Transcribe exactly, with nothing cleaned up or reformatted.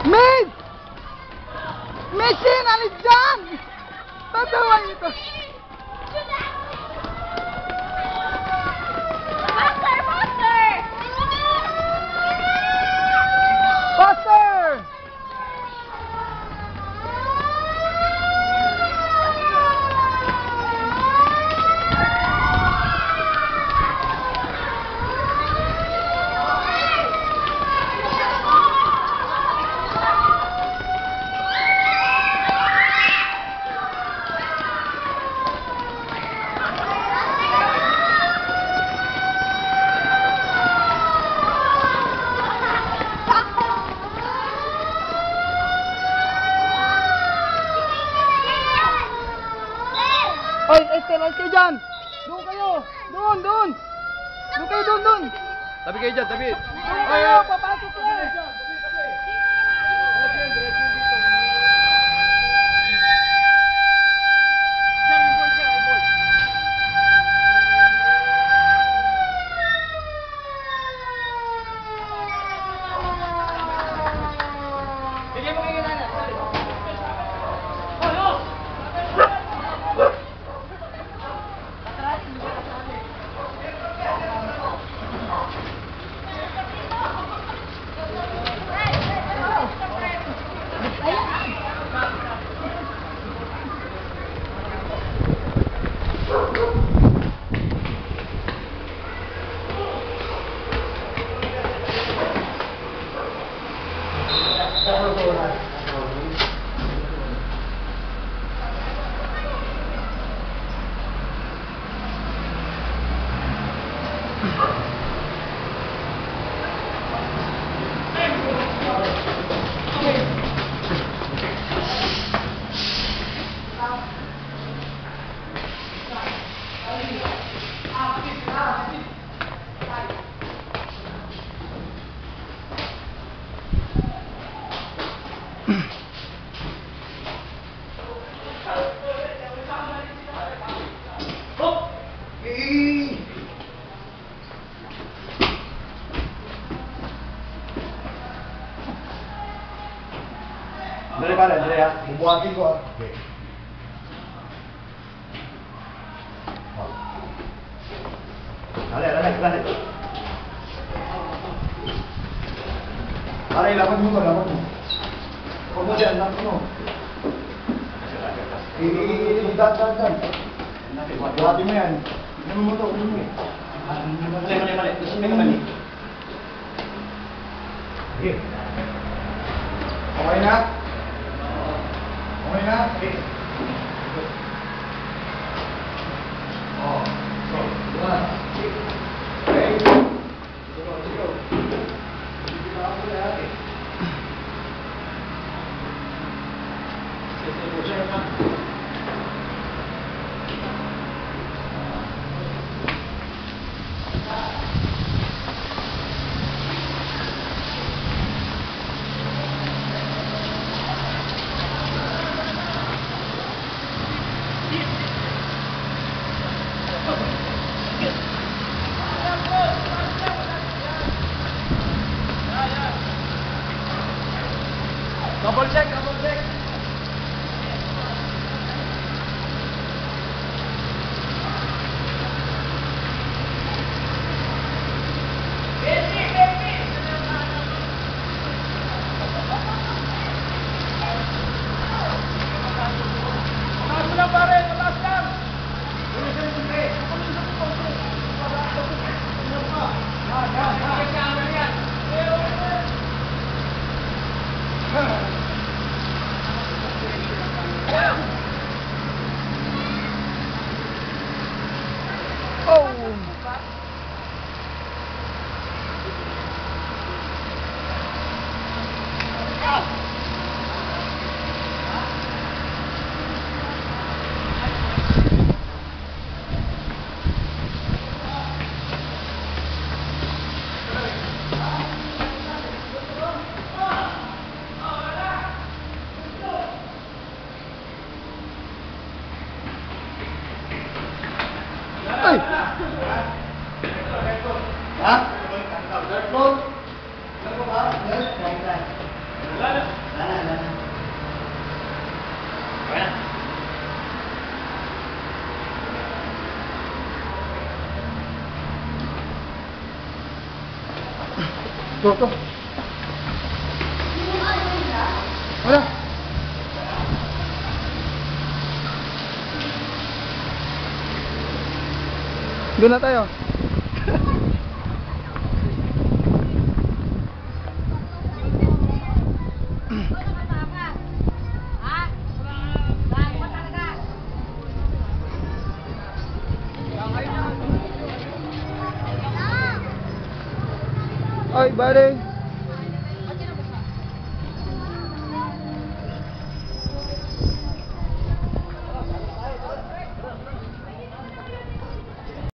Miss! Missy, nalit dyan! Tatawa ito. Buster! Buster! Buster! Oy, Esther, oy kayo dyan! Doon kayo! Doon, doon! Doon kayo, doon, doon! Tabi kayo dyan, tabi! Doon kayo! Papasok ko kayo! Dali pala, dali ha. Bubuhatin ko ha. Okay. Dali, dali, dali. Dali, lapat mo to, lapat mo. Huwag mo dyan, lapat mo. Eh, dan, dan, dan. Buhatin mo yan. Ano mo to, ano mo eh. Mali, mali, mali. Gusto mo yung mali. Okay. Okay na? Okay na? Okay. Oh, so, one, two, okay. Sige, sige. Sige na ako lahat eh. Sige, sige, sige na. Double check, double check. Besi, besi. Taas lang pare, taas lang. Ini saya sendiri. Ya, ya, ya. Go, go. Wala. Doon na tayo. Ay, bale.